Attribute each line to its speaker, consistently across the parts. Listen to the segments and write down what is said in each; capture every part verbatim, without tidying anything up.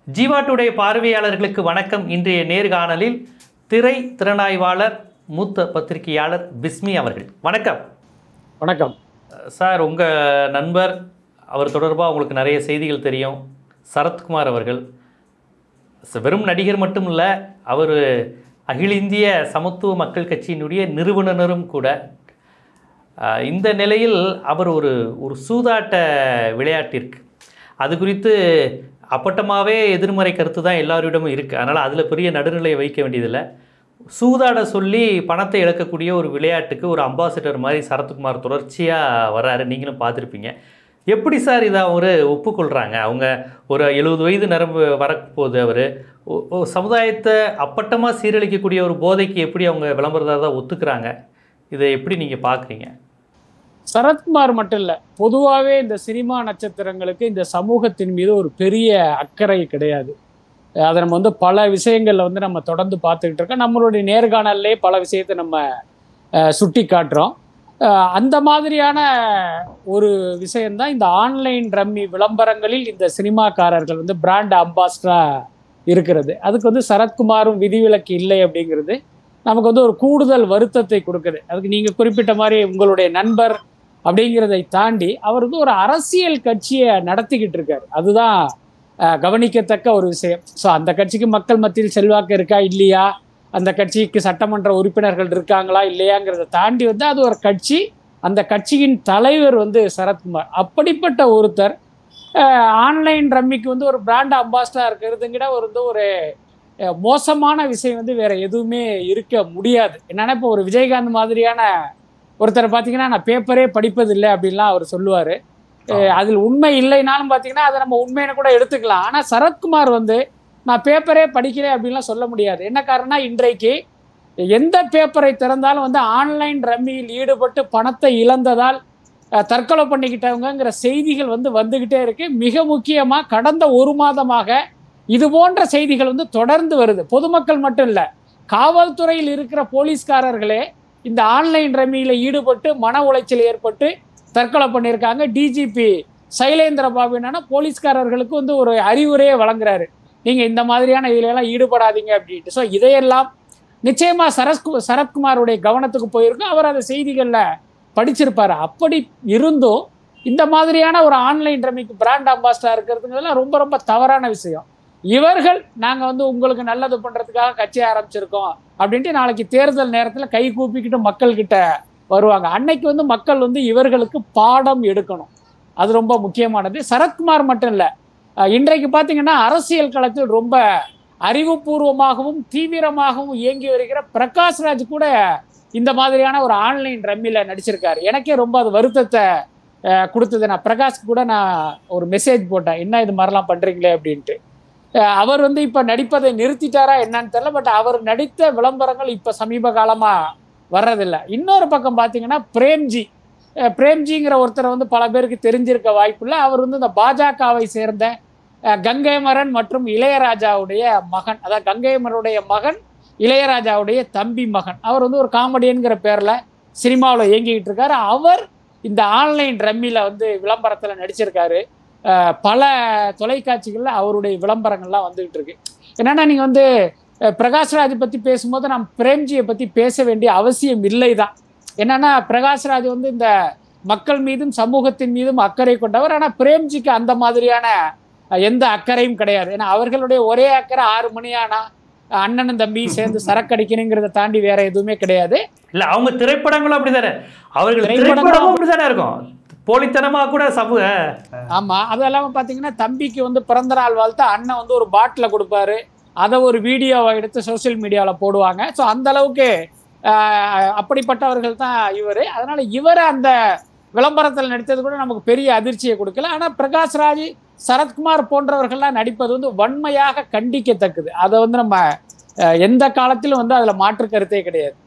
Speaker 1: Jeeva today பார்வையாளர்களுக்கு வணக்கம். இன்றைய நேர்காணலில் திரை திறனாய்வாளர் மூத்த பத்திரிகையாளர் பிஸ்மி அவர்கள். வணக்கம்.
Speaker 2: வணக்கம்
Speaker 1: சார். உங்கள் நண்பர், அவர் தொடர்பாக உங்களுக்கு நிறைய செய்திகள் தெரியும், சரத்குமார் அவர்கள் வெறும் நடிகர் மட்டும் இல்லை, அவர் அகில இந்திய சமத்துவ மக்கள் கட்சியினுடைய நிறுவனரும் கூட. இந்த நிலையில் அவர் ஒரு ஒரு சூதாட்ட விளையாட்டிற்கு அது குறித்து அப்பட்டமாகவே எதிர்மறை கருத்து தான் எல்லாரிடமும் இருக்குது. அதனால் அதில் பெரிய நடுநிலையை வைக்க வேண்டியதில்லை. சூதாட சொல்லி பணத்தை இழக்கக்கூடிய ஒரு விளையாட்டுக்கு ஒரு அம்பாசிடர் மாதிரி சரத்குமார் தொடர்ச்சியாக வர்றாரு. நீங்களும் பார்த்துருப்பீங்க. எப்படி சார் இதை அவர் ஒப்புக்கொள்கிறாங்க? அவங்க ஒரு எழுபது வயது நரம்பு வரப்போகுது. அவர் சமுதாயத்தை அப்பட்டமாக சீரழிக்கக்கூடிய ஒரு போதைக்கு எப்படி அவங்க விளம்பரதாக ஒத்துக்கிறாங்க? இதை எப்படி நீங்கள் பார்க்குறீங்க?
Speaker 2: சரத்குமார் மட்டும் இல்லை, பொதுவாகவே இந்த சினிமா நட்சத்திரங்களுக்கு இந்த சமூகத்தின் மீது ஒரு பெரிய அக்கறை கிடையாது. அதை நம்ம வந்து பல விஷயங்களில் வந்து நம்ம தொடர்ந்து பார்த்துக்கிட்டு இருக்கோம். நம்மளுடைய நேர்காணல்லே பல விஷயத்தை நம்ம சுட்டி காட்டுறோம். அந்த மாதிரியான ஒரு விஷயந்தான் இந்த ஆன்லைன் ரம்மி விளம்பரங்களில் இந்த சினிமாக்காரர்கள் வந்து பிராண்ட் அம்பாஸ்டராக இருக்கிறது. அதுக்கு வந்து சரத்குமாரும் விதிவிலக்கு இல்லை அப்படிங்கிறது நமக்கு வந்து ஒரு கூடுதல் வருத்தத்தை கொடுக்குது. அதுக்கு நீங்கள் குறிப்பிட்ட மாதிரி உங்களுடைய நண்பர் அப்படிங்கிறதை தாண்டி அவர் வந்து ஒரு அரசியல் கட்சியை நடத்திக்கிட்டு இருக்காரு. அதுதான் கவனிக்கத்தக்க ஒரு விஷயம். ஸோ அந்த கட்சிக்கு மக்கள் மத்தியில் செல்வாக்கு இருக்கா இல்லையா, அந்த கட்சிக்கு சட்டமன்ற உறுப்பினர்கள் இருக்காங்களா இல்லையாங்கிறத தாண்டி வந்து அது ஒரு கட்சி, அந்த கட்சியின் தலைவர் வந்து சரத்குமார். அப்படிப்பட்ட ஒருத்தர் ஆன்லைன் ரம்மிக்கு வந்து ஒரு பிராண்ட் அம்பாஸ்டராக இருக்கிறதுங்கிட்ட ஒரு வந்து ஒரு மோசமான விஷயம் வந்து வேற எதுவுமே இருக்க முடியாது. என்னன்னா, இப்போ ஒரு விஜயகாந்த் மாதிரியான ஒருத்தரை பார்த்தீங்கன்னா நான் பேப்பரே படிப்பதில்லை அப்படின்லாம் அவர் சொல்லுவார். அதில் உண்மை இல்லைனாலும் பார்த்தீங்கன்னா அதை நம்ம உண்மைன்னு கூட எடுத்துக்கலாம். ஆனால் சரத்குமார் வந்து நான் பேப்பரே படிக்கிறேன் அப்படின்லாம் சொல்ல முடியாது. என்ன காரணம்னா, இன்றைக்கு எந்த பேப்பரை திறந்தாலும் வந்து ஆன்லைன் ரம்மியில் ஈடுபட்டு பணத்தை இழந்ததால் தற்கொலை பண்ணிக்கிட்டவங்கிற செய்திகள் வந்து வந்துக்கிட்டே இருக்கு. மிக முக்கியமாக கடந்த ஒரு மாதமாக இது போன்ற செய்திகள் வந்து தொடர்ந்து வருது. பொதுமக்கள் மட்டும் இல்லை, காவல்துறையில் இருக்கிற போலீஸ்காரர்களே இந்த ஆன்லைன் ரம்மியில் ஈடுபட்டு மன உளைச்சல் ஏற்பட்டு தற்கொலை பண்ணியிருக்காங்க. டிஜிபி சைலேந்திர பாபு என்னன்னா போலீஸ்காரர்களுக்கு வந்து ஒரு அறிவுரையே வழங்குறாரு, நீங்கள் இந்த மாதிரியான இதிலெல்லாம் ஈடுபடாதீங்க அப்படின்ட்டு. ஸோ இதையெல்லாம் நிச்சயமாக சரத்கு சரத்குமாருடைய கவனத்துக்கு போயிருக்கும். அவர் அந்த செய்திகளில் படிச்சிருப்பார். அப்படி இருந்தும் இந்த மாதிரியான ஒரு ஆன்லைன் ரம்மிக்கு பிராண்ட் அம்பாஸ்டராக இருக்கிறதுங்கிறதுலாம் ரொம்ப ரொம்ப தவறான விஷயம். இவர்கள் நாங்கள் வந்து உங்களுக்கு நல்லது பண்ணுறதுக்காக கட்சி ஆரம்பிச்சிருக்கோம் அப்படின்ட்டு நாளைக்கு தேர்தல் நேரத்தில் கை கூப்பிக்கிட்டு மக்கள்கிட்ட வருவாங்க. அன்னைக்கு வந்து மக்கள் வந்து இவர்களுக்கு பாடம் எடுக்கணும். அது ரொம்ப முக்கியமானது. சரத்குமார் மட்டும் இல்லை, இன்றைக்கு பார்த்தீங்கன்னா அரசியல் களத்தில் ரொம்ப அறிவுபூர்வமாகவும் தீவிரமாகவும் இயங்கி வருகிற பிரகாஷ்ராஜ் கூட இந்த மாதிரியான ஒரு ஆன்லைன் ரம்மியில் நடிச்சிருக்காரு. எனக்கே ரொம்ப அது வருத்தத்தை கொடுத்தது. நான் பிரகாஷ்க்கு கூட நான் ஒரு மெசேஜ் போட்டேன், என்ன இது மாதிரிலாம் பண்ணுறீங்களே அப்படின்ட்டு. அவர் வந்து இப்போ நடிப்பதை நிறுத்திட்டாரா என்னன்னு தெரியல. பட் அவர் நடித்த விளம்பரங்கள் இப்போ சமீப காலமாக வர்றதில்லை. இன்னொரு பக்கம் பார்த்தீங்கன்னா பிரேம்ஜி பிரேம்ஜிங்கிற ஒருத்தரை வந்து பல பேருக்கு தெரிஞ்சிருக்க வாய்ப்பில்லை. அவர் வந்து இந்த பாஜகவை சேர்ந்த கங்கைமரன் மற்றும் இளையராஜாவுடைய மகன், அதாவது கங்கைமரனுடைய மகன் இளையராஜாவுடைய தம்பி மகன். அவர் வந்து ஒரு காமெடியன்கிற பேரில் சினிமாவில் இயங்கிக்கிட்டு இருக்காரு. அவர் இந்த ஆன்லைன் ரம்மியில் வந்து விளம்பரத்தில் நடிச்சிருக்காரு. பல தொலைக்காட்சிகளில் அவருடைய விளம்பரங்கள்லாம் வந்துகிட்டு இருக்கு. என்னன்னா, நீங்கள் வந்து பிரகாஷ்ராஜ் பற்றி பேசும்போது நாம் பிரேம்ஜியை பற்றி பேச வேண்டிய அவசியம் இல்லை தான். என்னன்னா, பிரகாஷ்ராஜ் வந்து இந்த மக்கள் மீதும் சமூகத்தின் மீதும் அக்கறை கொண்டவர். ஆனால் பிரேம்ஜிக்கு அந்த மாதிரியான எந்த அக்கறையும் கிடையாது. ஏன்னா அவர்களுடைய ஒரே அக்கறை ஆறு மணி ஆனா அண்ணனும் தம்பி சேர்ந்து சரக்கடிக்கணுங்கிறத தாண்டி வேற எதுவுமே கிடையாது.
Speaker 1: இல்லை, அவங்க திரைப்படங்களும் அப்படிதானே, அவர்கள் திரைப்படமும் அப்படிதானே இருக்கும், போலித்தனமா கூட சமூக.
Speaker 2: ஆமா, அது இல்லாம பாத்தீங்கன்னா தம்பிக்கு வந்து பிறந்த நாள் வாழ்த்து அண்ணன் வந்து ஒரு பாட்டில கொடுப்பாரு, அதை ஒரு வீடியோவை எடுத்து சோசியல் மீடியாவில் போடுவாங்க. ஸோ அந்த அளவுக்கு அப்படிப்பட்டவர்கள் தான் இவர். அதனால இவர் அந்த விளம்பரத்தில் நடித்தது கூட நமக்கு பெரிய அதிர்ச்சியை கொடுக்கல. ஆனால் பிரகாஷ்ராஜ், சரத்குமார் போன்றவர்கள்லாம் நடிப்பது வந்து வன்மையாக கண்டிக்கத்தக்கது. அதை வந்து நம்ம எந்த காலத்திலும் வந்து அதில் மாற்று கருத்தே கிடையாது.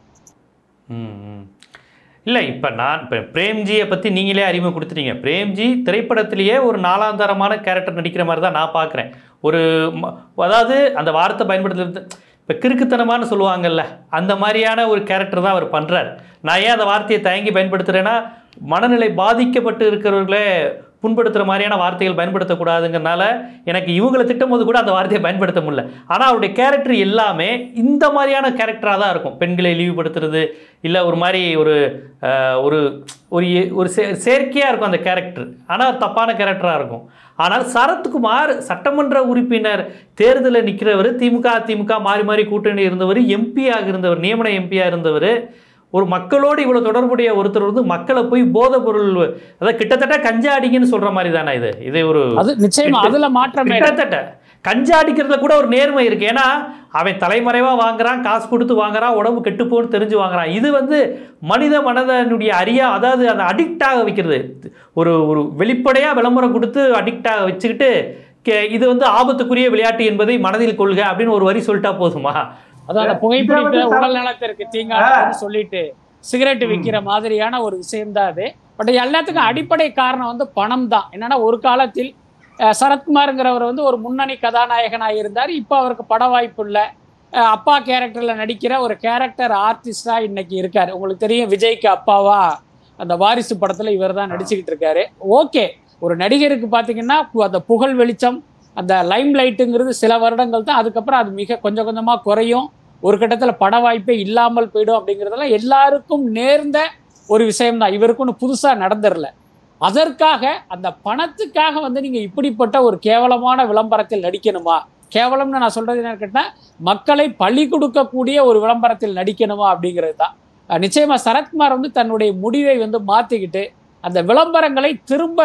Speaker 1: ம் இல்லை, இப்போ நான் இப்போ பிரேம்ஜியை பற்றி நீங்களே அறிமுகம் கொடுத்துட்டீங்க. பிரேம்ஜி திரைப்படத்திலேயே ஒரு நாலாந்தரமான கேரக்டர் நடிக்கிற மாதிரி தான் நான் பார்க்குறேன். ஒரு அதாவது அந்த வார்த்தை பயன்படுத்துறது இப்போ கிறுக்குத்தனமானு சொல்லுவாங்கல்ல, அந்த மாதிரியான ஒரு கேரக்டர் தான் அவர் பண்ணுறார். நான் ஏன் அந்த வார்த்தையை தயங்கி பயன்படுத்துகிறேன்னா, மனநிலை பாதிக்கப்பட்டு இருக்கிறவர்களே புண்படுத்துகிற மாதிரியான வார்த்தைகள் பயன்படுத்தக்கூடாதுங்கிறனால எனக்கு இவங்களை திட்டும் போது கூட அந்த வார்த்தையை பயன்படுத்த முடியல. ஆனால் அவருடைய கேரக்டர் எல்லாமே இந்த மாதிரியான கேரக்டராக தான் இருக்கும். பெண்களை இழிவுபடுத்துறது இல்லை ஒரு மாதிரி ஒரு ஒரு ஒரு செயற்கையாக இருக்கும் அந்த கேரக்டர். ஆனால் தப்பான கேரக்டராக இருக்கும். ஆனால் சரத்குமார் சட்டமன்ற உறுப்பினர் தேர்தலில் நிற்கிறவர், திமுக அதிமுக மாறி மாறி கூட்டணி இருந்தவர், எம்பியாக இருந்தவர், நியமன எம்பியாக இருந்தவர், ஒரு மக்களோடு இவ்வளோ தொடர்புடைய ஒருத்தர் வந்து மக்களை போய் போதை பொருள், அதாவது கிட்டத்தட்ட கஞ்சா அடிங்கன்னு சொல்கிற மாதிரி தானே இது. இது ஒரு
Speaker 2: நிச்சயமா அதில் மாற்றம்.
Speaker 1: கிட்டத்தட்ட கஞ்சா அடிக்கிறதுல கூட ஒரு நேர்மை இருக்குது. ஏன்னா அவன் தலைமறைவாக வாங்குறான், காசு கொடுத்து வாங்குறான், உடம்பு கெட்டுப்போன்னு தெரிஞ்சு வாங்குறான். இது வந்து மனித மனதனுடைய அறியா, அதாவது அந்த அடிக்டாக வைக்கிறது, ஒரு ஒரு வெளிப்படையாக விளம்பரம் கொடுத்து அடிக்டாக வச்சுக்கிட்டு இது வந்து ஆபத்துக்குரிய விளையாட்டு என்பதை மனதில் கொள்க அப்படின்னு ஒரு வரி சொல்லிட்டா போதுமா?
Speaker 2: அதாவது புகைப்பிடித்த உடல் நலத்திற்கு தீங்கானு சொல்லிட்டு சிகரெட் விற்கிற மாதிரியான ஒரு விஷயம் தான் அது. பட் எல்லாத்துக்கும் அடிப்படை காரணம் வந்து பணம் தான். என்னன்னா ஒரு காலத்தில் சரத்குமாருங்கிறவர் வந்து ஒரு முன்னணி கதாநாயகனாக இருந்தார். இப்போ அவருக்கு பட வாய்ப்பு இல்லை. அப்பா கேரக்டரில் நடிக்கிற ஒரு கேரக்டர் ஆர்டிஸ்டாக இன்னைக்கு இருக்கார். உங்களுக்கு தெரியும், விஜய்க்கு அப்பாவா அந்த வாரிசு படத்தில் இவர் தான் நடிச்சுக்கிட்டு இருக்காரு. ஓகே, ஒரு நடிகருக்கு பார்த்தீங்கன்னா அந்த புகழ் வெளிச்சம், அந்த லைம் லைட்டுங்கிறது சில வருடங்கள் தான். அதுக்கப்புறம் அது மிக கொஞ்சம் கொஞ்சமாக குறையும். ஒரு கட்டத்தில் பட வாய்ப்பே இல்லாமல் போயிடும். அப்படிங்கிறதெல்லாம் எல்லாருக்கும் நேர்ந்த ஒரு விஷயம்தான். இவருக்கு ஒன்று புதுசாக நடந்துடல. அதற்காக அந்த பணத்துக்காக வந்து நீங்கள் இப்படிப்பட்ட ஒரு கேவலமான விளம்பரத்தில் நடிக்கணுமா? கேவலம்னு நான் சொல்கிறது என்ன கேட்டால், மக்களை பழி கொடுக்கக்கூடிய ஒரு விளம்பரத்தில் நடிக்கணுமா அப்படிங்கிறது தான். நிச்சயமாக சரத்குமார் வந்து தன்னுடைய முடிவை வந்து மாற்றிக்கிட்டு அந்த விளம்பரங்களை திரும்ப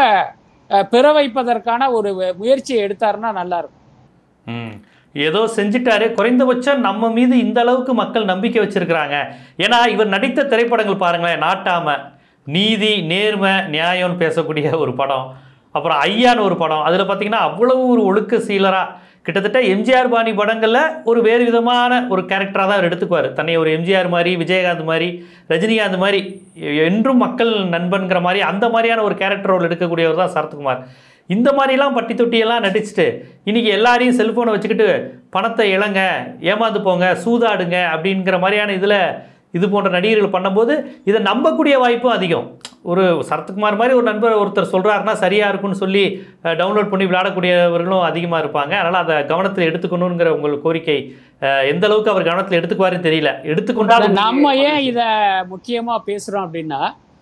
Speaker 2: பெற வைப்பதற்கான ஒரு முயற்சியை எடுத்தாருன்னா நல்லா இருக்கும்.
Speaker 1: ஏதோ செஞ்சுட்டாரு, குறைந்தபட்சம் நம்ம மீது இந்த அளவுக்கு மக்கள் நம்பிக்கை வச்சிருக்கிறாங்க. ஏன்னா இவர் நடித்த திரைப்படங்கள் பாருங்களேன், நாட்டாம, நீதி நேர்மை நியாயம்னு பேசக்கூடிய ஒரு படம், அப்புறம் ஐயான்னு ஒரு படம். அதில் பார்த்தீங்கன்னா அவ்வளவு ஒரு ஒழுக்க சீலராக, கிட்டத்தட்ட எம்ஜிஆர் பாணி படங்களில் ஒரு வேறு விதமான ஒரு கேரக்டராக தான் அவர் எடுத்துக்குவார். தன்னை ஒரு எம்ஜிஆர் மாதிரி, விஜயகாந்த் மாதிரி, ரஜினிகாந்த் மாதிரி, என்றும் மக்கள் நண்பன்கிற மாதிரி அந்த மாதிரியான ஒரு கேரக்டர் ரோல் எடுக்கக்கூடியவர் தான் சரத்குமார். இந்த மாதிரிலாம் பட்டி தொட்டியெல்லாம் நடிச்சுட்டு இன்றைக்கி எல்லாரையும் செல்ஃபோனை வச்சுக்கிட்டு பணத்தை இழங்க, ஏமாந்து போங்க, சூதாடுங்க அப்படிங்கிற மாதிரியான இதில் இது போன்ற நடிகர்கள் பண்ணும்போது இதை நம்பக்கூடிய வாய்ப்பும் அதிகம். ஒரு சரத்குமார் மாதிரி ஒரு நண்பர் ஒருத்தர் சொல்கிறாருன்னா சரியாக இருக்குன்னு சொல்லி டவுன்லோட் பண்ணி விளையாடக்கூடியவர்களும் அதிகமாக இருப்பாங்க. அதனால் அதை கவனத்தில் எடுத்துக்கணுங்கிற உங்கள் கோரிக்கை எந்த அளவுக்கு அவர் கவனத்தில் எடுத்துக்குவாருன்னு தெரியல. எடுத்துக்கொண்டாலும்
Speaker 2: நம்ம ஏன் இதை முக்கியமாக பேசுகிறோம் அப்படின்னா,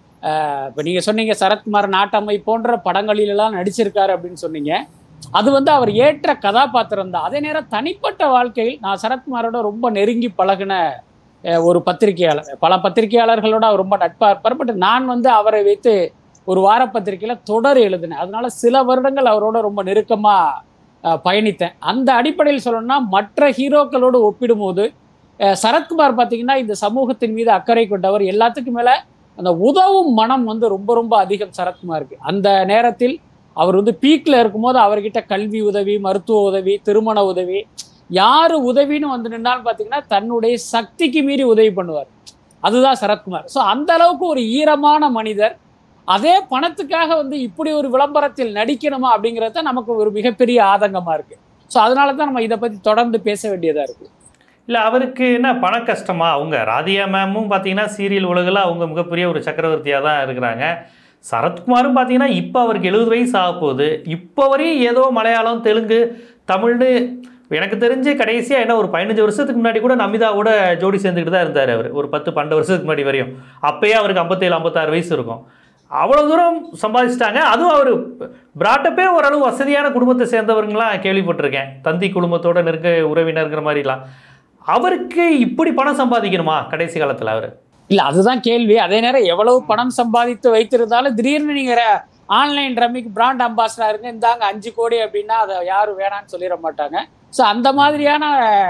Speaker 2: இப்போ நீங்கள் சொன்னீங்க சரத்குமார் நாட்டம்மை போன்ற படங்களிலெல்லாம் நடிச்சிருக்காரு அப்படின்னு சொன்னீங்க. அது வந்து அவர் ஏற்ற கதாபாத்திரம் தான். அதே நேரம் தனிப்பட்ட வாழ்க்கையில் நான் சரத்குமாரோட ரொம்ப நெருங்கி பழகின ஒரு பத்திரிகையாளர். பல பத்திரிகையாளர்களோட அவர் ரொம்ப நட்பாக இருப்பார். பட் நான் வந்து அவரை வைத்து ஒரு வார பத்திரிகையில் தொடர் எழுதினேன். அதனால சில வருடங்கள் அவரோட ரொம்ப நெருக்கமாக பயணித்தேன். அந்த அடிப்படையில் சொல்லணும்னா மற்ற ஹீரோக்களோடு ஒப்பிடும்போது சரத்குமார் பார்த்தீங்கன்னா இந்த சமூகத்தின் மீது அக்கறை கொண்டவர். எல்லாத்துக்கும் மேலே அந்த உதவும் மனம் வந்து ரொம்ப ரொம்ப அதிகம் சரத்குமாருக்கு. அந்த நேரத்தில் அவர் வந்து பீக்கில் இருக்கும்போது அவர்கிட்ட கல்வி உதவி, மருத்துவ உதவி, திருமண உதவி, யாரு உதவின்னு வந்து நின்னாலும் பார்த்தீங்கன்னா தன்னுடைய சக்திக்கு மீறி உதவி பண்ணுவார். அதுதான் சரத்குமார். ஸோ அந்த அளவுக்கு ஒரு ஈரமான மனிதர். அதே பணத்துக்காக வந்து இப்படி ஒரு விளம்பரத்தில் நடிக்கணுமா அப்படிங்கிறது தான் நமக்கு ஒரு மிகப்பெரிய ஆதங்கமாக இருக்குது. ஸோ அதனால தான் நம்ம இதை பற்றி தொடர்ந்து பேச வேண்டியதாக இருக்குது.
Speaker 1: இல்லை, அவருக்கு என்ன பண கஷ்டமா? அவங்க ராதியா மேமும் பார்த்தீங்கன்னா சீரியல் உலகில் அவங்க மிகப்பெரிய ஒரு சக்கரவர்த்தியாக தான் இருக்கிறாங்க. சரத்குமாரும் பார்த்தீங்கன்னா இப்போ அவருக்கு எழுபது வயசு ஆக போகுது. இப்போ வரையும் ஏதோ மலையாளம், தெலுங்கு, தமிழ்னு எனக்கு தெரிஞ்சு கடைசியாக என்ன ஒரு பதினஞ்சு வருஷத்துக்கு முன்னாடி கூட நமிதாவோட ஜோடி சேர்ந்துக்கிட்டு தான் இருந்தார் அவர். ஒரு பத்து பன்னெண்டு வருஷத்துக்கு முன்னாடி வரையும். அப்போயே அவருக்கு ஐம்பத்தேழு ஐம்பத்தாறு வயசு இருக்கும். அவ்வளோ தூரம் சம்பாதிச்சிட்டாங்க. அதுவும் அவர் பிராட்டப்பே ஓரளவு வசதியான குடும்பத்தை சேர்ந்தவர்களாம் கேள்விப்பட்டிருக்கேன். தந்தி குடும்பத்தோட நெருங்க உறவினருங்கிற மாதிரிலாம். அவருக்கு இப்படி பணம் சம்பாதிக்கணுமா கடைசி காலத்தில் அவர்?
Speaker 2: இல்லை, அதுதான் கேள்வி. அதே நேரம் எவ்வளவு பணம் சம்பாதித்து வைத்திருந்தாலும் திடீர்னு நீங்கள் ஆன்லைன் ரம்மிக்கு பிராண்ட் அம்பாசிடர் இருங்க, இந்தாங்க அஞ்சு கோடி அப்படின்னா அதை யாரும் வேணான்னு சொல்லிட மாட்டாங்க. ஸோ அந்த மாதிரியான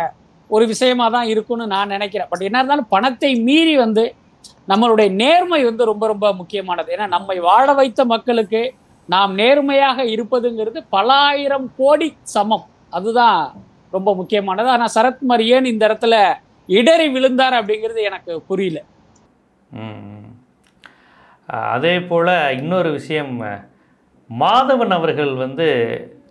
Speaker 2: ஒரு விஷயமா தான் இருக்குன்னு நான் நினைக்கிறேன். பட் என்ன இருந்தாலும் பணத்தை மீறி வந்து நம்மளுடைய நேர்மை வந்து ரொம்ப ரொம்ப முக்கியமானது. ஏன்னா நம்மை வாழ வைத்த மக்களுக்கு நாம் நேர்மையாக இருப்பதுங்கிறது பல ஆயிரம் கோடி சமம். அதுதான் ரொம்ப முக்கியமானது. ஆனால் சரத்குமார் ஏன் இந்த இடத்துல இடறி விழுந்தார் அப்படிங்கிறது எனக்கு புரியல.
Speaker 1: அதே போல் இன்னொரு விஷயம், மாதவன் அவர்கள் வந்து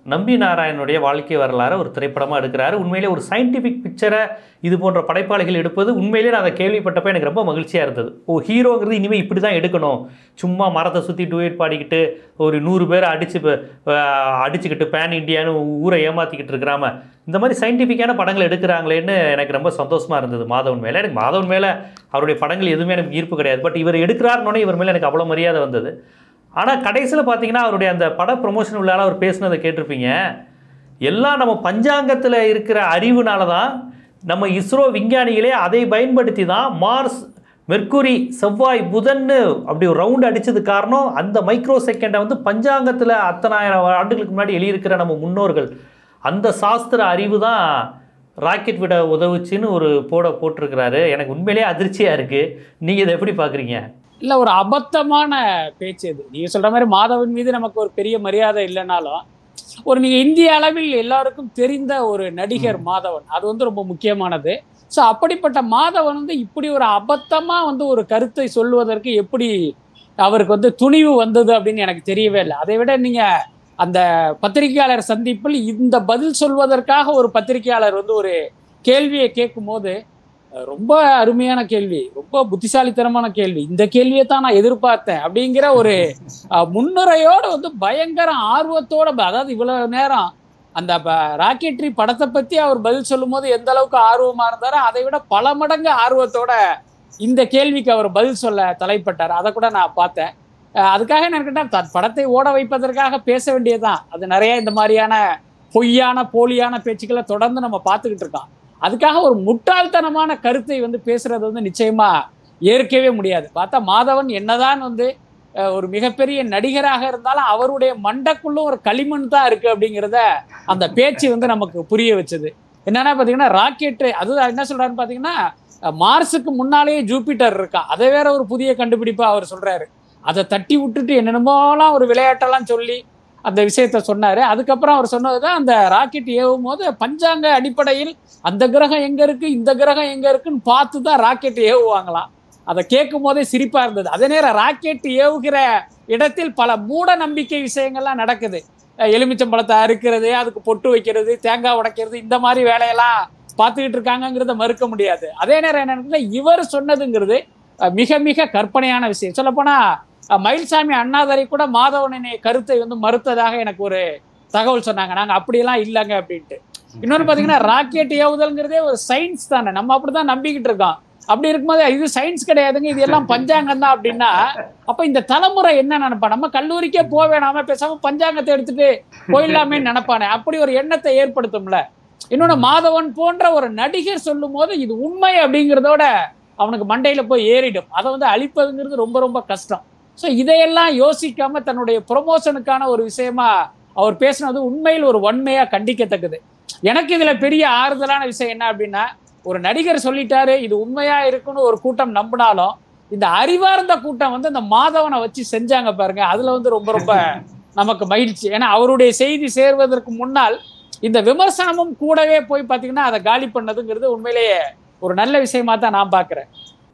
Speaker 1: நம்பி நாராயணனுடைய வாழ்க்கை வரலாறு ஒரு திரைப்படமாக எடுக்கிறாரு. உண்மையிலே ஒரு சயின்டிஃபிக் பிக்சரை இது போன்ற படைப்பாளிகள் எடுப்பது உண்மையிலே நான் அதை கேள்விப்பட்டப்போ எனக்கு ரொம்ப மகிழ்ச்சியாக இருந்தது. ஓ, ஹீரோங்கிறது இனிமேல் இப்படி தான் எடுக்கணும், சும்மா மரத்தை சுற்றி டூயட் பாடிக்கிட்டு ஒரு நூறு பேரை அடிச்சு அடிச்சுக்கிட்டு பேன் இண்டியான்னு ஊரை ஏமாற்றிக்கிட்டு இருக்கிறாம இந்த மாதிரி சயின்டிஃபிக்கான படங்கள் எடுக்கிறாங்களேன்னு எனக்கு ரொம்ப சந்தோஷமாக இருந்தது மாதவன் மேலே. எனக்கு மாதவன் மேலே அவருடைய படங்கள் எதுவுமே எனக்கு ஈர்ப்பு கிடையாது. பட் இவர் எடுக்கிறாருன்னொன்னே இவர் மேலே எனக்கு அவ்வளோ மரியாதை வந்தது. ஆனால் கடைசியில் பார்த்தீங்கன்னா அவருடைய அந்த பட ப்ரொமோஷன் உள்ளால அவர் பேசுனதை கேட்டிருப்பீங்க. எல்லாம் நம்ம பஞ்சாங்கத்தில் இருக்கிற அறிவுனால தான் நம்ம இஸ்ரோ விஞ்ஞானிகளே அதை பயன்படுத்தி தான் மார்ஸ், மெர்க்குரி, செவ்வாய், புதன்னு அப்படி ஒரு ரவுண்டு அடித்தது காரணம் அந்த மைக்ரோ செகண்டை வந்து பஞ்சாங்கத்தில் அத்தனாயிரம் ஆண்டுகளுக்கு முன்னாடி எழுதியிருக்கிற நம்ம முன்னோர்கள் அந்த சாஸ்திர அறிவு தான் ராக்கெட் விட உதவுச்சின்னு ஒரு போட போட்டிருக்கிறாரு. எனக்கு உண்மையிலேயே அதிர்ச்சியாக இருக்குது. நீங்கள் இதை எப்படி பார்க்குறீங்க?
Speaker 2: இல்லை, ஒரு அபத்தமான பேச்சு இது. நீங்கள் சொல்கிற மாதிரி மாதவன் மீது நமக்கு ஒரு பெரிய மரியாதை இல்லைனாலும் ஒரு நீங்கள் இந்திய அளவில் எல்லாருக்கும் தெரிந்த ஒரு நடிகர் மாதவன், அது வந்து ரொம்ப முக்கியமானது. ஸோ அப்படிப்பட்ட மாதவன் வந்து இப்படி ஒரு அபத்தமாக வந்து ஒரு கருத்தை சொல்வதற்கு எப்படி அவருக்கு வந்து துணிவு வந்தது அப்படின்னு எனக்கு தெரியவே இல்லை. அதை விட நீங்கள் அந்த பத்திரிகையாளர் சந்திப்பில் இந்த பதில் சொல்வதற்காக ஒரு பத்திரிகையாளர் வந்து ஒரு கேள்வியை கேட்கும் போது ரொம்ப அருமையான கேள்வி, ரொம்ப புத்திசாலித்தனமான கேள்வி, இந்த கேள்வியை தான் நான் எதிர்பார்த்தேன் அப்படிங்கிற ஒரு முன்னுரையோடு வந்து பயங்கர ஆர்வத்தோட, அதாவது இவ்வளவு நேரம் அந்த ராக்கெட்ரி படத்தை பற்றி அவர் பதில் சொல்லும் போது எந்த அளவுக்கு ஆர்வமாக இருந்தாரோ அதை விட பல மடங்கு ஆர்வத்தோட இந்த கேள்விக்கு அவர் பதில் சொல்ல தலைப்பட்டார். அதை கூட நான் பார்த்தேன். அதுக்காக என்ன கேட்டால் தன் படத்தை ஓட வைப்பதற்காக பேச வேண்டியதுதான். அது நிறைய இந்த மாதிரியான பொய்யான போலியான பேச்சுக்களை தொடர்ந்து நம்ம பார்த்துக்கிட்டு இருக்கோம். அதுக்காக ஒரு முட்டாள்தனமான கருத்தை வந்து பேசுறது வந்து நிச்சயமா ஏற்கவே முடியாது. பார்த்தா மாதவன் என்னதான் வந்து ஒரு மிகப்பெரிய நடிகராக இருந்தாலும் அவருடைய மண்டக்குள்ளும் ஒரு களிமண் தான் இருக்கு அப்படிங்கிறத அந்த பேச்சு வந்து நமக்கு புரிய வச்சது. என்னன்னா பார்த்தீங்கன்னா ராக்கெட், அதுதான் என்ன சொல்றாருன்னு பார்த்தீங்கன்னா மார்ஸுக்கு முன்னாலேயே ஜூபிட்டர் இருக்கா, அதை வேற ஒரு புதிய கண்டுபிடிப்பா அவர் சொல்றாரு. அதை தட்டி விட்டுட்டு என்னென்னமோலாம் ஒரு விளையாட்டெல்லாம் சொல்லி அந்த விஷயத்த சொன்னாரு. அதுக்கப்புறம் அவர் சொன்னதுதான் அந்த ராக்கெட் ஏவும் போது பஞ்சாங்க அடிப்படையில் அந்த கிரகம் எங்க இருக்கு இந்த கிரகம் எங்க இருக்குன்னு பார்த்து தான் ராக்கெட் ஏவுவாங்களாம். அதை கேட்கும் போதே சிரிப்பா இருந்தது. அதே நேரம் ராக்கெட் ஏவுகிற இடத்தில் பல மூட நம்பிக்கை விஷயங்கள்லாம் நடக்குது. எலுமிச்சம்பழத்தை அறுக்கிறது, அதுக்கு பொட்டு வைக்கிறது, தேங்காய் உடைக்கிறது, இந்த மாதிரி வேலையெல்லாம் பார்த்துக்கிட்டு இருக்காங்கிறத மறுக்க முடியாது. அதே நேரம் என்ன, இவர் சொன்னதுங்கிறது மிக மிக கற்பனையான விஷயம். சொல்லப்போனா மயில்சாமி அண்ணாதுரை கூட மாதவனின் கருத்தை வந்து மறுத்ததாக எனக்கு ஒரு தகவல் சொன்னாங்க. நாங்கள் அப்படியெல்லாம் இல்லைங்க அப்படின்ட்டு. இன்னொன்று பார்த்தீங்கன்னா ராக்கெட் ஏவுதல்ங்கிறதே ஒரு சயின்ஸ் தானே, நம்ம அப்படிதான் நம்பிக்கிட்டு இருக்கோம். அப்படி இருக்கும்போது இது சயின்ஸ் கிடையாதுங்க, இது எல்லாம் பஞ்சாங்கம் தான் அப்படின்னா அப்போ இந்த தலைமுறை என்ன நினைப்பா, நம்ம கல்லூரிக்கே போக வேணாம பேசாம பஞ்சாங்கத்தை எடுத்துட்டு போயிடலாமே நினைப்பானே, அப்படி ஒரு எண்ணத்தை ஏற்படுத்தும்ல. இன்னொன்று மாதவன் போன்ற ஒரு நடிகர் சொல்லும் போது இது உண்மை அப்படிங்கிறதோட அவனுக்கு மண்டையில போய் ஏறிடும். அதை வந்து அழிப்பதுங்கிறது ரொம்ப ரொம்ப கஷ்டம். ஸோ இதையெல்லாம் யோசிக்காம தன்னுடைய ப்ரொமோஷனுக்கான ஒரு விஷயமா அவர் பேசினது உண்மையில் ஒரு வன்மையா கண்டிக்கத்தக்கது. எனக்கு இதுல பெரிய ஆறுதலான விஷயம் என்ன அப்படின்னா, ஒரு நடிகர் சொல்லிட்டாரு இது உண்மையா இருக்குன்னு ஒரு கூட்டம் நம்பினாலும் இந்த அறிவார்ந்த கூட்டம் வந்து இந்த மாதவனை வச்சு செஞ்சாங்க பாருங்க, அதுல வந்து ரொம்ப ரொம்ப நமக்கு மகிழ்ச்சி. ஏன்னா அவருடைய செய்தி சேர்வதற்கு முன்னால் இந்த விமர்சனமும் கூடவே போய் பார்த்தீங்கன்னா அதை காலி பண்ணதுங்கிறது உண்மையிலேயே ஒரு நல்ல விஷயமா தான் நான் பார்க்குறேன்.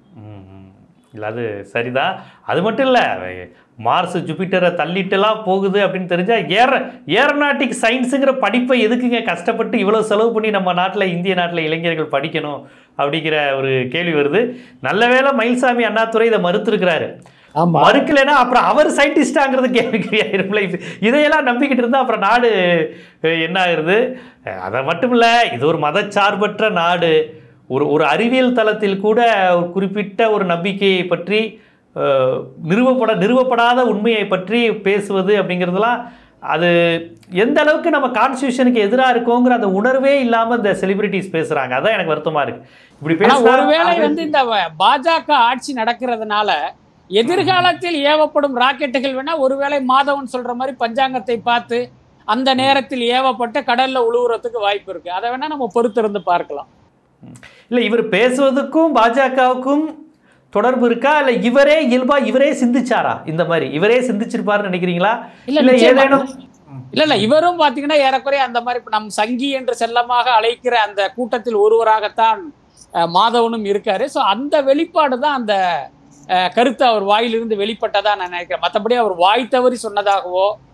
Speaker 1: இல்லை, அது சரிதான். அது மட்டும் இல்லை, மார்ஸ் ஜூபிட்டரை தள்ளிட்டுலாம் போகுது அப்படின்னு தெரிஞ்சால் ஏற ஏரோநாட்டிக் சயின்ஸுங்கிற படிப்பை எதுக்குங்க கஷ்டப்பட்டு இவ்வளோ செலவு பண்ணி நம்ம நாட்டில் இந்திய நாட்டில் இளைஞர்கள் படிக்கணும் அப்படிங்கிற ஒரு கேள்வி வருது. நல்ல வேளை மயில்சாமி அண்ணாதுரை இதை மறுத்துருக்கிறாரு. மறுக்கலைன்னா அப்புறம் அவர் சயின்டிஸ்டாங்கிறது கேள்விக்குறியாயிரும்ல. இதையெல்லாம் நம்பிக்கிட்டு இருந்தால் அப்புறம் நாடு என்ன ஆகுது? அதை மட்டும் இல்லை, இது ஒரு மதச்சார்பற்ற நாடு. ஒரு ஒரு அறிவியல் தளத்தில் கூட ஒரு குறிப்பிட்ட ஒரு நம்பிக்கையை பற்றி நிறுவப்பட நிறுவப்படாத உண்மையை பற்றி பேசுவது அப்படிங்கிறதுலாம் அது எந்த அளவுக்கு நம்ம கான்ஸ்டியூஷனுக்கு எதிராக இருக்கோங்கிற அந்த உணர்வே இல்லாமல் இந்த செலிபிரிட்டிஸ் பேசுகிறாங்க. அதான் எனக்கு வருத்தமாக இருக்கு. இப்படி பேச
Speaker 2: ஒருவேளை வந்து இந்த பாஜக ஆட்சி நடக்கிறதுனால எதிர்காலத்தில் ஏவப்படும் ராக்கெட்டுகள் வேணா ஒருவேளை மாதவன் சொல்ற மாதிரி பஞ்சாங்கத்தை பார்த்து அந்த நேரத்தில் ஏவப்பட்டு கடல்ல உழுவுறதுக்கு வாய்ப்பு இருக்கு. அதை வேணா நம்ம பொறுத்திருந்து பார்க்கலாம்.
Speaker 1: இல்லை, இவர் பேசுவதுக்கும் பாஜகவுக்கும் தொடர்பு இருக்கா, இல்லை இவரே இயல்பா இவரே சிந்திச்சாரா? இந்த மாதிரி இவரே சிந்திச்சிருப்பாருன்னு நினைக்கிறீங்களா? இல்லை ஏதேனும்
Speaker 2: இல்ல இல்ல இவரும் பாத்தீங்கன்னா ஏறக்குறைய அந்த மாதிரி நம் சங்கி என்று செல்லமாக அழைக்கிற அந்த கூட்டத்தில் ஒருவராகத்தான் மாதவனும் இருக்காரு. ஸோ அந்த வெளிப்பாடு தான் அந்த கருத்து அவர் வாயிலிருந்து வெளிப்பட்டதா நான் நினைக்கிறேன். மற்றபடி அவர் வாய் தவறி சொன்னதாகவோ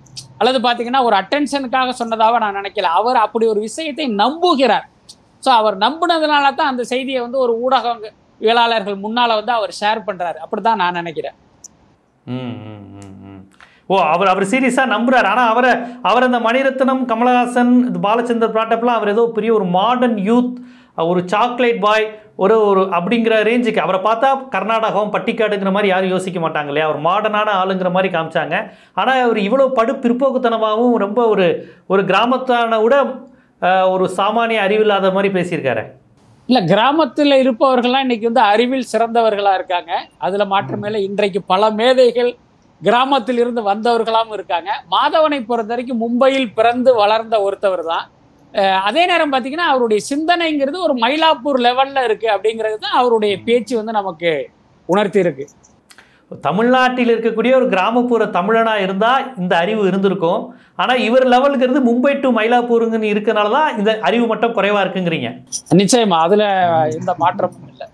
Speaker 2: அல்லது பார்த்தீங்கன்னா ஒரு அட்டென்ஷனுக்காக சொன்னதாக நான் நினைக்கல. அவர் அப்படி ஒரு விஷயத்தை நம்புகிறார். ஸோ அவர் நம்புனதுனால தான் அந்த செய்தியை வந்து ஒரு ஊடகவியலாளர்கள் முன்னால் வந்து அவர் ஷேர் பண்ணுறாரு. அப்படி தான் நான் நினைக்கிறேன்.
Speaker 1: ம் ம் ம் ம் ஓ அவர் அவர் சீரியஸாக நம்புறாரு. ஆனால் அவரை அவர் அந்த மணிரத்னம், கமலஹாசன், பாலச்சந்தர் பிராட்டப்லாம் அவர் ஏதோ பெரிய ஒரு மாடர்ன் யூத், ஒரு சாக்லேட் பாய், ஒரு ஒரு அப்படிங்கிற ரேஞ்சுக்கு அவரை பார்த்தா கர்நாடகம் பட்டிக்காடுங்கிற மாதிரி யாரும் யோசிக்க மாட்டாங்க இல்லையா? ஒரு மாடர்னான ஆளுங்கிற மாதிரி காமிச்சாங்க. ஆனால் அவர் இவ்வளோ படு பிற்போக்குத்தனமாகவும் ரொம்ப ஒரு ஒரு கிராமத்தான விட ஒரு சாமானிய அறிவில்லாத மாதிரி பேசியிருக்காரு.
Speaker 2: இல்லை, கிராமத்தில் இருப்பவர்கள்லாம் இன்னைக்கு வந்து அறிவில் சிறந்தவர்களாக இருக்காங்க. அதில் மாற்றமேல இன்றைக்கு பல மேதைகள் கிராமத்தில் இருந்து வந்தவர்களாகவும் இருக்காங்க. மாதவனை பொறுத்த வரைக்கும் மும்பையில் பிறந்து வளர்ந்த ஒருத்தவர் தான். அதே நேரம் பார்த்தீங்கன்னா அவருடைய சிந்தனைங்கிறது ஒரு மயிலாப்பூர் லெவலில் இருக்குது அப்படிங்கிறது தான் அவருடைய பேச்சு வந்து நமக்கு உணர்த்தி இருக்கு.
Speaker 1: தமிழ்நாட்டில் இருக்கக்கூடிய ஒரு கிராமப்புற தமிழனாக இருந்தால் இந்த அறிவு இருந்திருக்கும். ஆனால் இவர் லெவலுங்கிறது மும்பை டு மயிலாப்பூருங்கன்னு இருக்கனால தான் இந்த அறிவு மட்டும் குறைவாக இருக்குங்கிறீங்க.
Speaker 2: நிச்சயமா, அதில் எந்த மாற்றமும் இல்லை.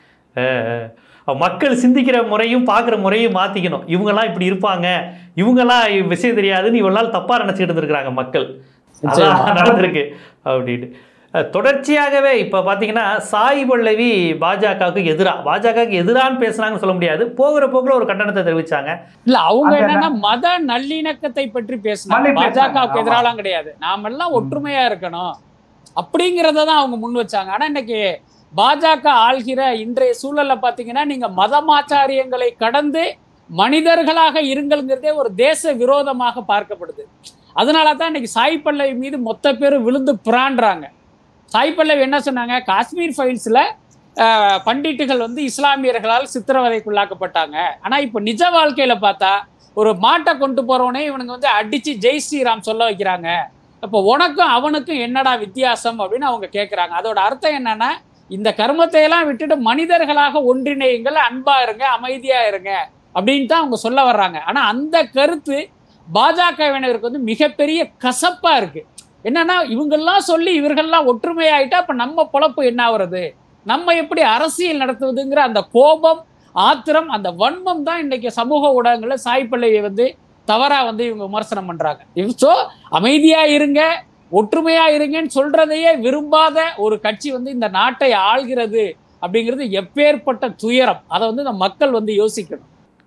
Speaker 1: மக்கள் சிந்திக்கிற முறையும் பார்க்குற முறையும் மாற்றிக்கணும். இவங்கெல்லாம் இப்படி இருப்பாங்க, இவங்கெல்லாம் விஷயம் தெரியாதுன்னு இவங்களால் தப்பாக நினச்சிக்கிட்டு இருந்திருக்கிறாங்க மக்கள். நடந்திருக்கு அப்படின்னு தொடர்ச்சியாகவே. இப்போ பார்த்தீங்கன்னா சாய் பல்லவி பாஜகவுக்கு எதிராக பாஜகவுக்கு எதிரான்னு பேசுனாங்கன்னு சொல்ல முடியாது, போகிற போக்கில் ஒரு கண்டனத்தை தெரிவிச்சாங்க.
Speaker 2: இல்லை, அவங்க என்னன்னா மத நல்லிணக்கத்தை பற்றி பேசினாங்க. பாஜகவுக்கு எதிராலாம் கிடையாது, நாமெல்லாம் ஒற்றுமையா இருக்கணும் அப்படிங்கிறத தான் அவங்க முன் வச்சாங்க. ஆனால் இன்னைக்கு பாஜக ஆள்கிற இன்றைய சூழல்ல பார்த்தீங்கன்னா நீங்க மதமாச்சாரியங்களை கடந்து மனிதர்களாக இருங்கள்ங்கிறதே ஒரு தேச விரோதமாக பார்க்கப்படுது. அதனால தான் இன்னைக்கு சாய் பல்லவி மீது மொத்த பேரும் விழுந்து புராண்டுறாங்க. சாய் பல்லவி என்ன சொன்னாங்க? காஷ்மீர் ஃபைல்ஸ்ல பண்டிட்டுகள் வந்து இஸ்லாமியர்களால் சித்திரவதைக்குள்ளாக்கப்பட்டாங்க. ஆனா இப்போ நிஜ வாழ்க்கையில பார்த்தா ஒரு மாட்டை கொண்டு போறவனே இவனுங்க வந்து அடிச்சு ஜெய் ஸ்ரீராம் சொல்ல வைக்கிறாங்க. அப்போ உனக்கும் அவனுக்கும் என்னடா வித்தியாசம் அப்படின்னு அவங்க கேட்குறாங்க. அதோட அர்த்தம் என்னன்னா, இந்த கர்மத்தை எல்லாம் விட்டுட்டு மனிதர்களாக ஒன்றிணையுங்கள், அன்பா இருங்க, அமைதியா இருங்க அப்படின்னு தான் அவங்க சொல்ல வர்றாங்க. ஆனா அந்த கருத்து பாஜகவினருக்கு வந்து மிகப்பெரிய கசப்பா இருக்கு. என்னன்னா, இவங்கெல்லாம் சொல்லி இவர்கள்லாம் ஒற்றுமையாயிட்டா அப்ப நம்ம பொழப்பு என்ன ஆகுறது, நம்ம எப்படி அரசியல் நடத்துவதுங்கிற அந்த கோபம், ஆத்திரம், அந்த வன்மம் தான் இன்னைக்கு சமூக ஊடகங்கள்ல சாய் பல்லவியை வந்து தவறா வந்து இவங்க விமர்சனம் பண்றாங்க. ஸோ அமைதியா இருங்க, ஒற்றுமையா இருங்கன்னு சொல்றதையே விரும்பாத ஒரு கட்சி வந்து இந்த நாட்டை ஆள்கிறது அப்படிங்கிறது எப்பேற்பட்ட துயரம். அதை வந்து இந்த மக்கள் வந்து யோசிக்கணும்.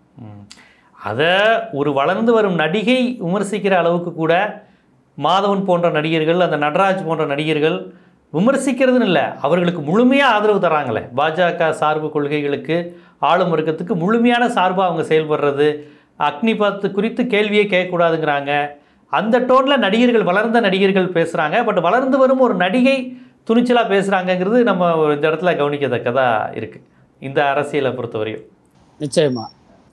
Speaker 1: அதை ஒரு வளர்ந்து வரும் நடிகை விமர்சிக்கிற அளவுக்கு கூட மாதவன் போன்ற நடிகர்கள், அந்த நடராஜ் போன்ற நடிகர்கள் விமர்சிக்கிறதுன்னு இல்லை, அவர்களுக்கு முழுமையாக ஆதரவு தராங்களே. பாஜக சார்பு கொள்கைகளுக்கு, ஆளும் வர்க்கத்துக்கு முழுமையான சார்பாக அவங்க செயல்படுறது, அக்னிபாத் குறித்து கேள்வியே கேட்கக்கூடாதுங்கிறாங்க. அந்த டோனில் நடிகர்கள், வளர்ந்த நடிகர்கள் பேசுகிறாங்க. பட் வளர்ந்து வரும் ஒரு நடிகை துணிச்சலாக பேசுகிறாங்கங்கிறது நம்ம இந்த இடத்துல கவனிக்கத்தக்கதாக இருக்குது இந்த அரசியலை பொறுத்தவரையும்.
Speaker 2: நிச்சயமா.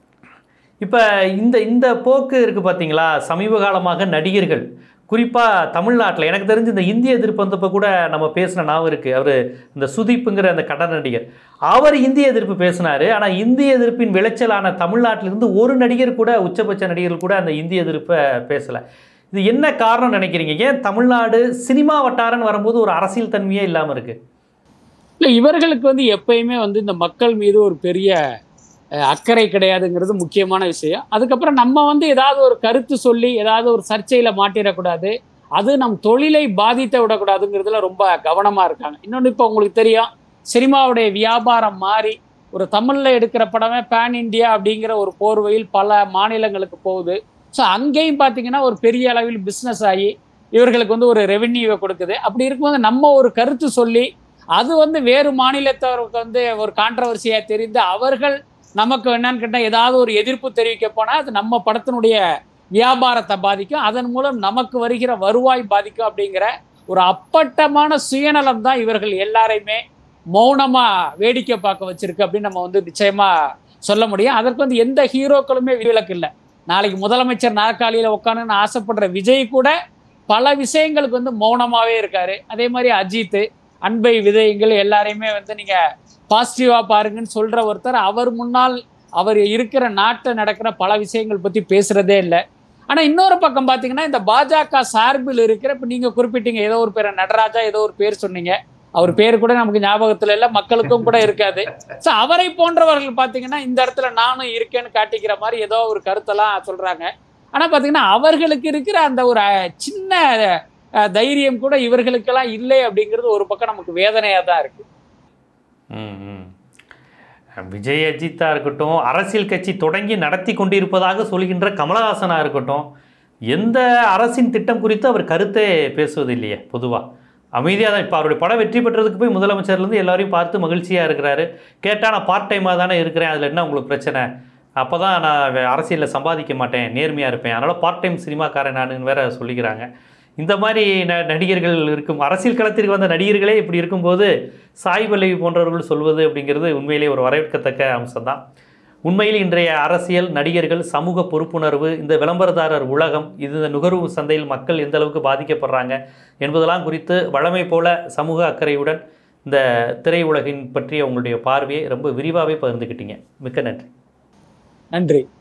Speaker 1: இப்போ இந்த இந்த போக்கு இருக்குது பார்த்தீங்களா, சமீப காலமாக நடிகர்கள் குறிப்பாக தமிழ்நாட்டில் எனக்கு தெரிஞ்சு இந்த இந்திய எதிர்ப்பு வந்தப்போ கூட நம்ம பேசின ஞாபகம் இருக்குது. அவர் இந்த சுதீப்புங்கிற அந்த கடன் நடிகர், அவர் இந்திய எதிர்ப்பு பேசினார். ஆனால் இந்திய எதிர்ப்பின் விளைச்சலான தமிழ்நாட்டிலிருந்து ஒரு நடிகர் கூட, உச்சபட்ச நடிகர்கள் கூட அந்த இந்திய எதிர்ப்பை பேசலை. இது என்ன காரணம் நினைக்கிறீங்க? ஏன் தமிழ்நாடு சினிமா வட்டாரன்னு வரும்போது ஒரு அரசியல் தன்மையே இல்லாமல் இருக்குது?
Speaker 2: இல்லை, இவர்களுக்கு வந்து எப்பயுமே வந்து இந்த மக்கள் மீது ஒரு பெரிய அக்கறை கிடையாதுங்கிறது முக்கியமான விஷயம். அதுக்கப்புறம் நம்ம வந்து ஏதாவது ஒரு கருத்து சொல்லி ஏதாவது ஒரு சர்ச்சையில் மாட்டிடக்கூடாது, அது நம் தொழிலை பாதித்த விடக்கூடாதுங்கிறதுல ரொம்ப கவனமாக இருக்காங்க. இன்னொன்று, இப்போ உங்களுக்கு தெரியும், சினிமாவுடைய வியாபாரம் மாறி ஒரு தமிழில் எடுக்கிற படமே பேன் இண்டியா அப்படிங்கிற ஒரு போர்வையில் பல மாநிலங்களுக்கு போகுது. ஸோ அங்கேயும் பார்த்தீங்கன்னா ஒரு பெரிய அளவில் பிஸ்னஸ் ஆகி இவர்களுக்கு வந்து ஒரு ரெவென்யூவை கொடுக்குது. அப்படி இருக்கும்போது நம்ம ஒரு கருத்து சொல்லி அது வந்து வேறு மாநிலத்தவருக்கு வந்து ஒரு கான்ட்ரவர்சியாக தெரிந்து அவர்கள் நமக்கு என்னன்னு கேட்டால் ஏதாவது ஒரு எதிர்ப்பு தெரிவிக்க போனால் அது நம்ம படத்தினுடைய வியாபாரத்தை பாதிக்கும், அதன் மூலம் நமக்கு வருகிற வருவாய் பாதிக்கும். அப்படிங்கிற ஒரு அப்பட்டமான சுயநலம் தான் இவர்கள் எல்லாரையுமே மௌனமாக வேடிக்கை பார்க்க வச்சிருக்கு அப்படின்னு நம்ம வந்து நிச்சயமாக சொல்ல முடியும். அதற்கு வந்து எந்த ஹீரோக்களுமே விலக்கு இல்லை. நாளைக்கு முதலமைச்சர் நாற்காலியில் உட்காந்துன்னு ஆசைப்படுற விஜய் கூட பல விஷயங்களுக்கு வந்து மௌனமாகவே இருக்காரு. அதே மாதிரி அஜித், அன்பை விதையுங்கள், எல்லாரையுமே வந்து நீங்கள் பாசிட்டிவாக பாருங்கன்னு சொல்கிற ஒருத்தர் அவர் முன்னால் அவர் இருக்கிற நாட்டை நடக்கிற பல விஷயங்கள் பற்றி பேசுகிறதே இல்லை. ஆனால் இன்னொரு பக்கம் பார்த்தீங்கன்னா இந்த பாஜக சார்பில் இருக்கிற, இப்போ நீங்கள் குறிப்பிட்டீங்க ஏதோ ஒரு பேர் நடராஜா ஏதோ ஒரு பேர் சொன்னீங்க, அவர் பேர் கூட நமக்கு ஞாபகத்தில் இல்லை, மக்களுக்கும் கூட இருக்காது. ஸோ அவரை போன்றவர்கள் பார்த்தீங்கன்னா இந்த இடத்துல நானும் இருக்கேன்னு காட்டிக்கிற மாதிரி ஏதோ ஒரு கருத்தெல்லாம் சொல்கிறாங்க. ஆனால் பார்த்தீங்கன்னா அவர்களுக்கு இருக்கிற அந்த ஒரு சின்ன தைரியம் கூட இவர்களுக்கெல்லாம் இல்லை அப்படிங்கிறது ஒரு பக்கம் நமக்கு வேதனையாக தான் இருக்குது.
Speaker 1: விஜய் அஜித்தாக இருக்கட்டும், அரசியல் கட்சி தொடங்கி நடத்தி கொண்டிருப்பதாக சொல்கின்ற கமலஹாசனாக இருக்கட்டும், எந்த அரசின் திட்டம் குறித்து அவர் கருத்தே பேசுவது இல்லையே. பொதுவாக அமைதியாக தான். இப்போ அவருடைய படம் வெற்றி பெற்றதுக்கு போய் முதலமைச்சர்லேருந்து எல்லாரையும் பார்த்து மகிழ்ச்சியாக இருக்கிறாரு. கேட்டால் நான் பார்ட் டைமாக தானே இருக்கிறேன், அதில் என்ன உங்களுக்கு பிரச்சனை, அப்போ தான் நான் அரசியலில் சம்பாதிக்க மாட்டேன், நேர்மையாக இருப்பேன், அதனால் பார்ட் டைம் சினிமாக்காரன் நான் வேற சொல்லிக்கிறாங்க. இந்த மாதிரி ந நடிகர்கள் இருக்கும், அரசியல் களத்திற்கு வந்த நடிகர்களே இப்படி இருக்கும்போது சாய் பல்லவி போன்றவர்கள் சொல்வது அப்படிங்கிறது உண்மையிலே ஒரு வரவேற்கத்தக்க அம்சம்தான். உண்மையில் இன்றைய அரசியல், நடிகர்கள், சமூக பொறுப்புணர்வு, இந்த விளம்பரதாரர் உலகம், இது நுகர்வு சந்தையில் மக்கள் எந்த அளவுக்கு பாதிக்கப்படுறாங்க என்பதெல்லாம் குறித்து வழமை போல சமூக அக்கறையுடன் இந்த திரையுலகின் பற்றிய உங்களுடைய பார்வையை ரொம்ப விரிவாகவே பகிர்ந்துக்கிட்டீங்க. மிக்க நன்றி.
Speaker 2: நன்றி.